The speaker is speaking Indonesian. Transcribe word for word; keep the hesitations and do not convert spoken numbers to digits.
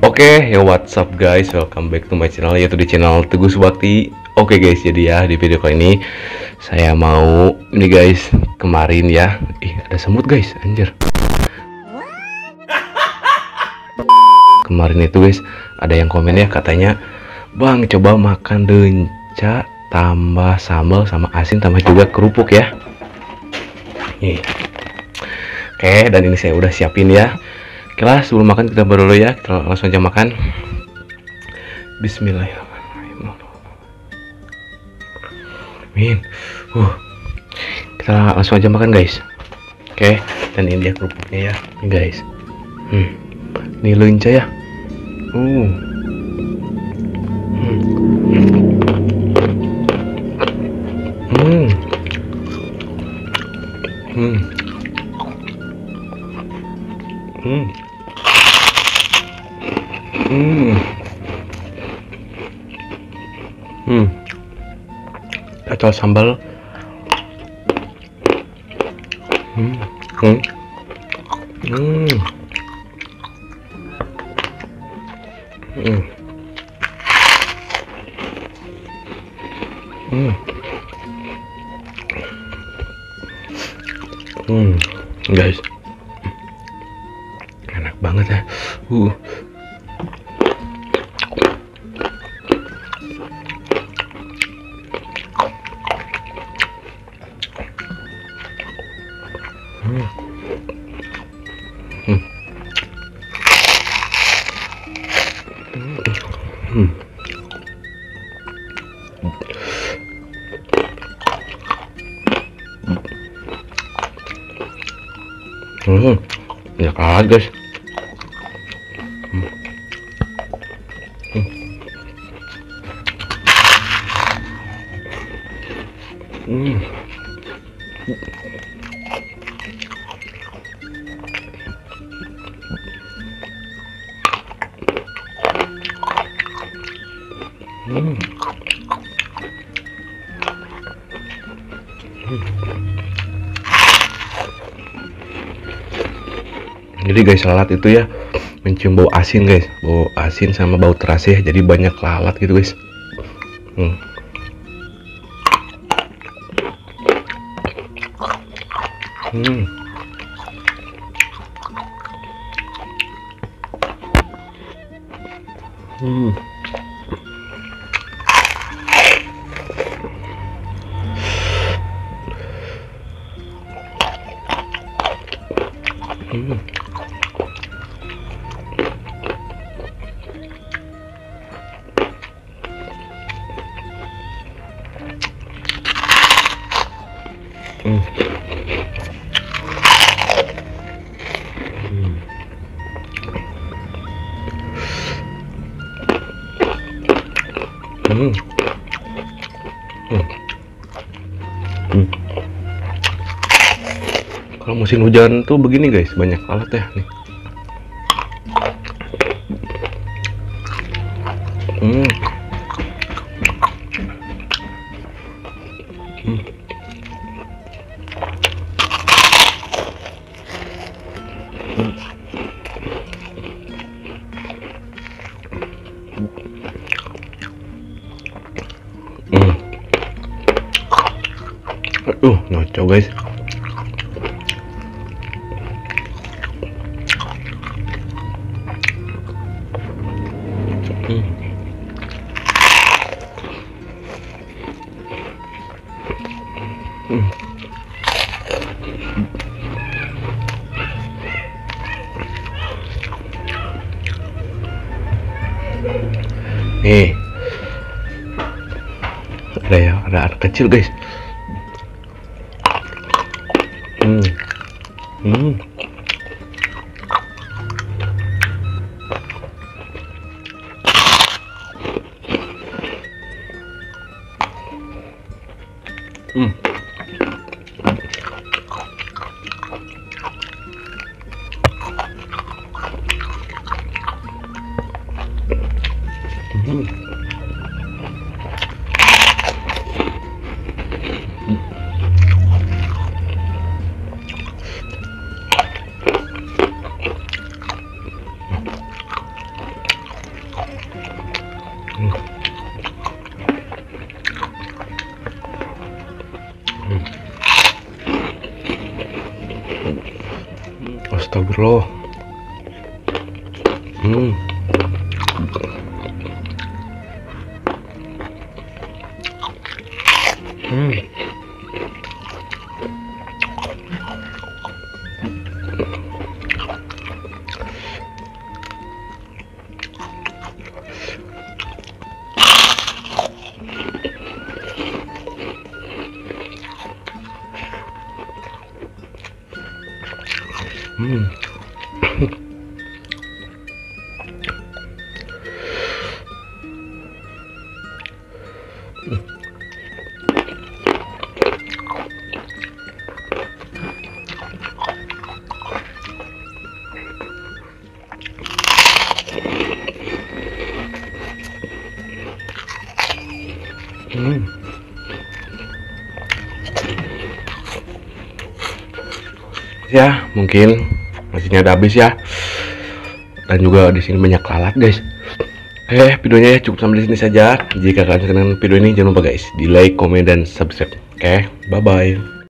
Oke, ya what's up guys, welcome back to my channel, yaitu di channel Teguh Subakti. Oke guys, jadi ya di video kali ini saya mau ini guys, kemarin ya, ih ada semut guys, anjir. Kemarin itu guys, ada yang komen ya katanya, "Bang, coba makan lenca tambah sambal sama asin tambah juga kerupuk ya." Nih. Oke, dan ini saya udah siapin ya. Oke, sebelum makan kita baru dulu ya, kita langsung aja makan. Bismillahirrahmanirrahim. Amin. Uh, kita langsung aja makan guys. Oke, dan ini dia kerupuknya ya, ini guys. Hmm, ini lenca ya. Uh. Hmm. Hmm. Hmm. Hmm. Hmm. Hmm. Kacau sambal. Hmm. Hmm. Hmm. Hmm. Hmm. Hmm. Guys, enak banget ya. Uh. Hmm. Hmm. Hmm. Hmm. Ya kalah guys. Hmm. Hmm. Hmm. Hmm. Hmm. Jadi guys, lalat itu ya mencium bau asin guys, bau asin sama bau terasi ya, jadi banyak lalat gitu guys. Hmm. Hmm. Hmm. Hmm. Hmm. Hmm. Hmm. Hmm. Kalau musim hujan tuh begini guys, banyak lalat ya nih. Hmm. Hmm. Hmm. Aduh, ngaco guys. Hmm. Hmm. Nih, ada ya, ada anak kecil guys. Hmm. Hmm. Hmm. Hmm. Astagfirullah. Hmm. Hmm. Hmm. Hmm. Ya, mungkin nasinya udah habis ya. Dan juga di sini banyak lalat, guys. Eh, videonya ya cukup sampai di sini saja. Jika kalian suka dengan video ini, jangan lupa guys, di like, komen, dan subscribe. Oke, bye bye.